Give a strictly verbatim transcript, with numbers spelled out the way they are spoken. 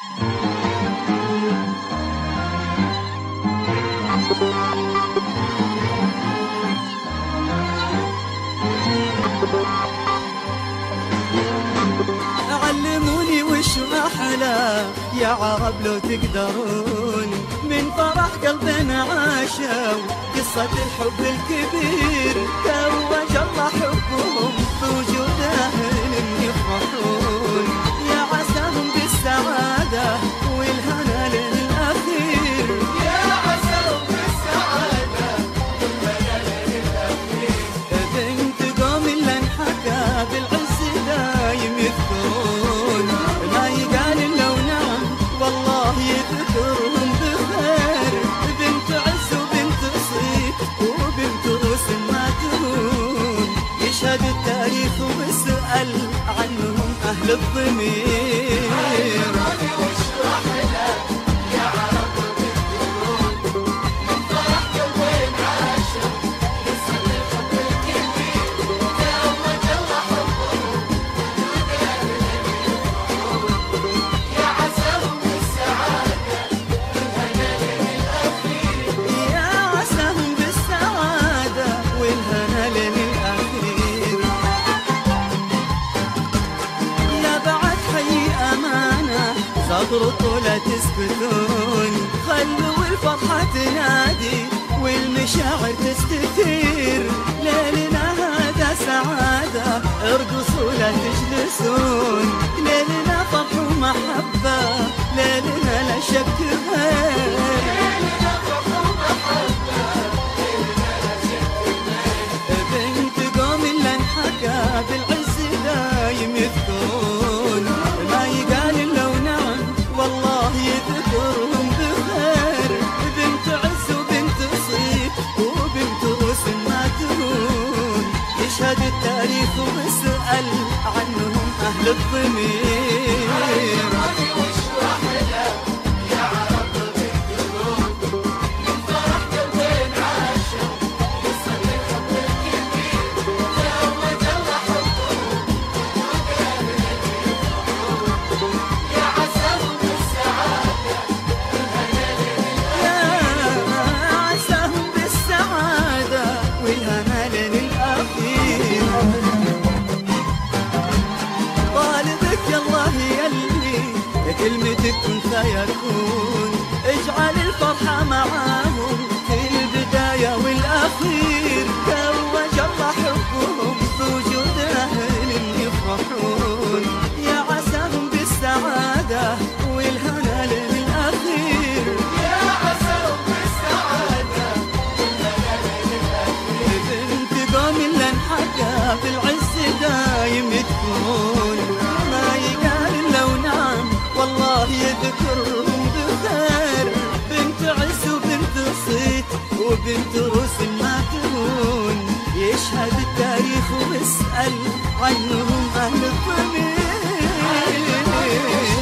علموني وش أحلى يا عرب لو تقدرون، من فرح قلبنا عاشوا قصة الحب الكبير، توج الله حبهم بوجود أهل يفرحون، يا عساهم بالسعادة والهنا للأخير، يا عساهم بالسعادة والهنا للأخير. بنت قوم اللي انحكى بالعز دايم يذكرون، ما يقال إلا ونعم والله يذكرهم بخير، بنت عز وبنت صيت وبنت روس ما تهون، يشهد التاريخ ويسأل عنهم أهل الضمير. صبروا لا تسكتون، خلوا الفرحة تنادي والمشاعر تستثير، ليلنا هذا سعادة ارقصوا لا تجلسون، ليلنا فرح ومحبة ليلنا لا شك غير، ليلنا فرح ومحبة ليلنا لا شك غير. بنت قوم اللي انحكى بالعز دايم يذكرون، ما يقال إلا ونعم والله يذكرهم بخير، بنت عز وبنت صيت وبنت روس ما تهون، يشهد التاريخ ويسأل عنهم أهل الضمير. كلمتك كن فيكون، اجعل الفرحة معاهم في البداية والأخير، توج الله حبهم بوجود أهل يفرحون، يا عساهم بالسعادة والهنا للأخير، يا عساهم بالسعادة والهنا للأخير. بنت قوم اللي انحكى بالعز دايم يذكرون، ما يقال إلا ونعم والله يذكرهم بخير، بنت عز وبنت صيت وبنت روس ما تهون، يشهد التاريخ ويسأل عنهم أهل الضمير.